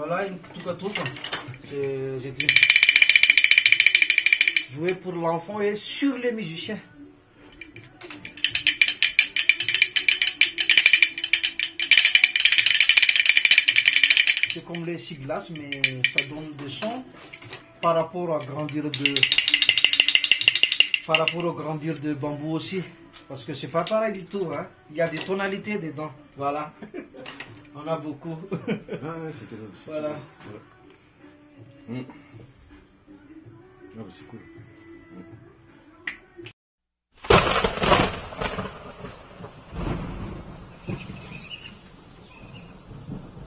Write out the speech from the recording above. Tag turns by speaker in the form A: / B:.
A: Voilà une tuka-tuka. J'ai dit. Jouer pour l'enfant et sur les musiciens. C'est comme les six glaces, mais ça donne des sons par rapport au grandir de bambou aussi. Parce que c'est pas pareil du tout, hein. Il y a des tonalités dedans. Voilà. On a beaucoup.
B: Ah ouais, c'était là.
A: Voilà.
B: Ah bah c'est cool.